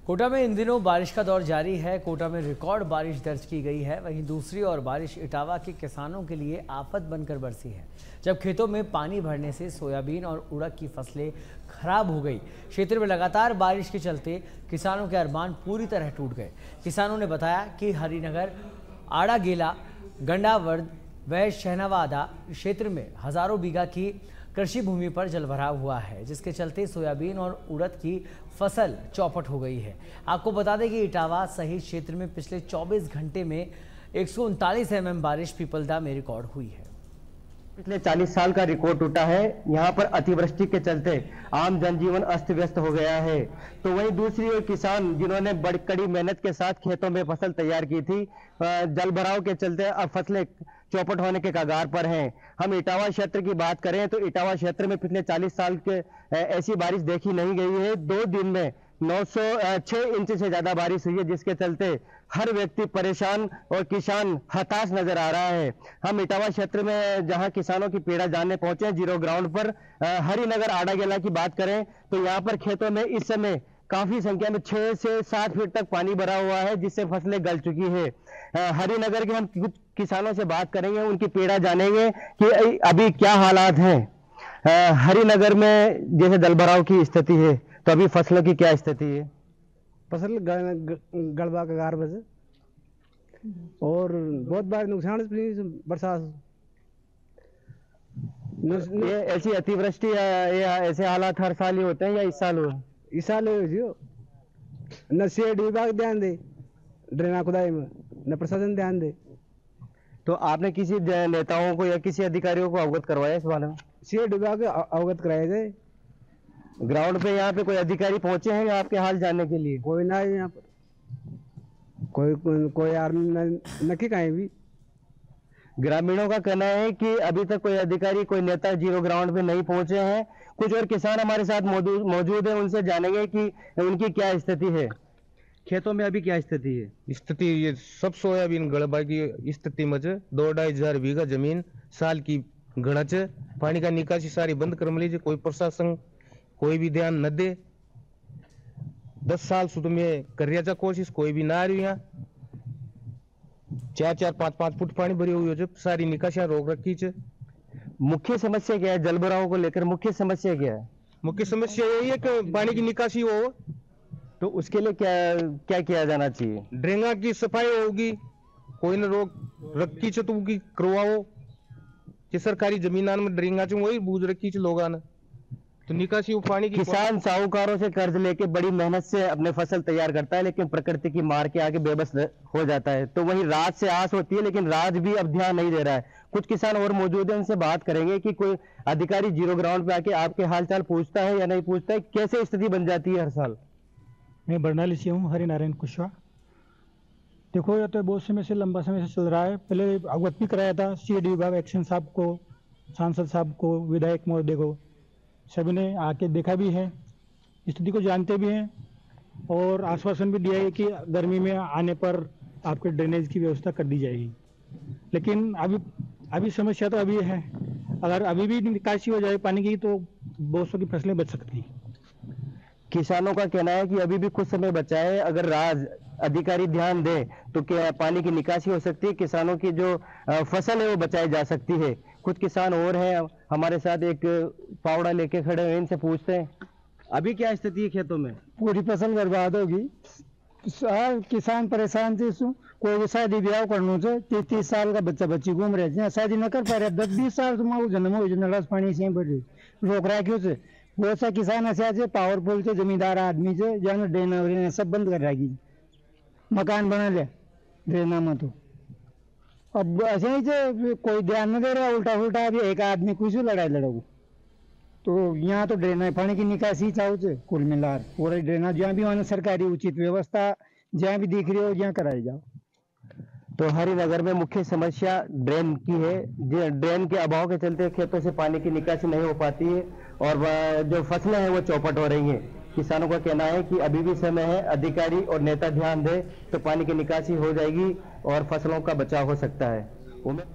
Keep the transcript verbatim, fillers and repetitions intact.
कोटा में इन दिनों बारिश का दौर जारी है। कोटा में रिकॉर्ड बारिश दर्ज की गई है। वहीं दूसरी ओर बारिश इटावा के किसानों के लिए आफत बनकर बरसी है, जब खेतों में पानी भरने से सोयाबीन और उड़द की फसलें खराब हो गई। क्षेत्र में लगातार बारिश के चलते किसानों के अरमान पूरी तरह टूट गए। किसानों ने बताया कि हरिनगर, आड़ा गेला, गंडावर्द व शहनावादा क्षेत्र में हजारों बीघा की कृषि भूमि पर जलभराव हुआ है, जिसके चलते सोयाबीन और उड़द की फसल चौपट हो गई है। आपको बता दें कि इटावा सहित क्षेत्र में पिछले चौबीस घंटे में एक सौ उनतालीस एम एम बारिश पीपलदा में रिकॉर्ड हुई है। पिछले चालीस साल का रिकॉर्ड टूटा है। यहाँ पर अतिवृष्टि के चलते आम जनजीवन अस्त व्यस्त हो गया है। तो वहीं दूसरी ओर किसान जिन्होंने बड़ी कड़ी मेहनत के साथ खेतों में फसल तैयार की थी, जल भराव के चलते अब फसलें चौपट होने के कगार पर हैं। हम इटावा क्षेत्र की बात करें तो इटावा क्षेत्र में पिछले चालीस साल के ऐसी बारिश देखी नहीं गई है। दो दिन में नौ सौ छह इंच से ज्यादा बारिश हुई है, जिसके चलते हर व्यक्ति परेशान और किसान हताश नजर आ रहा है। हम इटावा क्षेत्र में जहां किसानों की पीड़ा जानने पहुंचे हैं, जीरो ग्राउंड पर हरिनगर आड़ा गेला की बात करें तो यहां पर खेतों में इस समय काफी संख्या में छह से सात फीट तक पानी भरा हुआ है, जिससे फसलें गल चुकी है। हरिनगर के हम कुछ किसानों से बात करेंगे, उनकी पीड़ा जानेंगे कि अभी क्या हालात हैं। हरिनगर में जैसे जल भराव की स्थिति है, तो अभी फसलों की क्या स्थिति है? फसल गड़बा कगार बजे और बहुत बार नुकसान बरसात। ये ऐसी अतिवृष्टि या ऐसे हालात हर साल ही होते हैं या इस साल हुआ? इस साल न सीएड विभाग ध्यान दे, ड्रेना खुदाई में न प्रशासन ध्यान दे। तो आपने किसी नेताओं को या किसी अधिकारियों को अवगत करवाया इस बारे में? सीएड विभाग अवगत कराए थे। ग्राउंड पे यहाँ पे कोई अधिकारी पहुंचे हैं या आपके हाल जानने के लिए? कोई ना है यहाँ पर, कोई कोई, कोई आर्मी नक्की कहीं भी। ग्रामीणों का कहना है कि अभी तक कोई अधिकारी, कोई नेता जीरो ग्राउंड पे नहीं पहुंचे हैं। कुछ और किसान हमारे साथ मौजूद हैं, उनसे जानेंगे कि उनकी क्या स्थिति है। खेतों में अभी क्या स्थिति है? स्थिति ये सब सोयाबीन गड़बा की स्थिति में दो ढाई हजार बीघा जमीन साल की गणच, पानी का निकासी सारी बंद कर लीजिए। कोई प्रशासन कोई भी ध्यान न दे। दस साल सुध में कर कोशिश, कोई भी ना आ रही। यहाँ चार चार पांच पांच फुट पानी भरी हुई है, सारी निकासियां रोक रखी है। मुख्य समस्या क्या है? जल भराव को लेकर मुख्य समस्या क्या है? मुख्य समस्या यही है कि पानी की निकासी हो। तो उसके लिए क्या क्या किया जाना चाहिए? ड्रेना की सफाई होगी, कोई न रोक रखी च तो की करवाओ। कि सरकारी जमीनान में ड्रेना च वही बूझ रखी च लोगां ने, तो निकासी वो पानी की। किसान साहूकारों से कर्ज लेके बड़ी मेहनत से अपने फसल तैयार करता है, लेकिन प्रकृति की मार के आगे बेबस हो जाता है। तो वहीं राज से आस होती है, लेकिन राज भी अब ध्यान नहीं दे रहा है। कुछ किसान और मौजूद हैं, उनसे बात करेंगे कि कोई अधिकारी जीरो ग्राउंड पे आके आपके हालचाल पूछता है या नहीं पूछता है, कैसे स्थिति बन जाती है हर साल? मैं बरनाली से हूँ, हरिनारायण कुशवाहा। देखो, ये तो बहुत समय से लंबा समय से चल रहा है। पहले अवगत भी कराया था सीडी विभाग एक्शन साहब को, सांसद साहब को, विधायक महोदय को, सभी ने आके देखा भी है, स्थिति को जानते भी हैं और आश्वासन भी दिया है कि गर्मी में आने पर आपके ड्रेनेज की व्यवस्था कर दी जाएगी। लेकिन अभी अभी समस्या तो अभी है। अगर अभी भी निकासी हो जाए पानी की तो बहुत सौ की फसलें बच सकती हैं। किसानों का कहना है कि अभी भी कुछ समय बचा है। अगर राज अधिकारी ध्यान दे तो क्या पानी की निकासी हो सकती है, किसानों की जो फसल है वो बचाई जा सकती है। कुछ किसान और हैं हमारे साथ, एक फावड़ा लेके खड़े हैं, इनसे पूछते हैं अभी क्या स्थिति है खेतों में? पूरी फसल बर्बाद होगी, किसान परेशान थे। कोई शादी ब्याह करना से तीस तीस साल का बच्चा बच्ची घूम रहे हैं, शादी न कर पा रहे। दस बीस साल तुम जन्म हो नड़स पानी से भर रोक रहा क्यों से? बहुत सा किसान ऐसे पावरफुल से जमींदार आदमी से जहाँ ड्रेना व्रेना सब बंद कर रही, मकान बना ले ड्रेना में। तो अब ऐसे ही से कोई ध्यान न दे रहा, उल्टा उल्टा अभी एक आदमी कुछ लड़ाई लड़ो। तो यहाँ तो ड्रेना पानी की निकासी चाहो से कुल मिला पूरा ड्रेना जहाँ भी वहाँ सरकारी उचित व्यवस्था जहाँ भी दिख रही हो जहाँ कराई जाओ। तो हरिनगर में मुख्य समस्या ड्रेन की है। ड्रेन के अभाव के चलते खेतों से पानी की निकासी नहीं हो पाती है और जो फसलें हैं वो चौपट हो रही हैं। किसानों का कहना है कि अभी भी समय है, अधिकारी और नेता ध्यान दे तो पानी की निकासी हो जाएगी और फसलों का बचाव हो सकता है।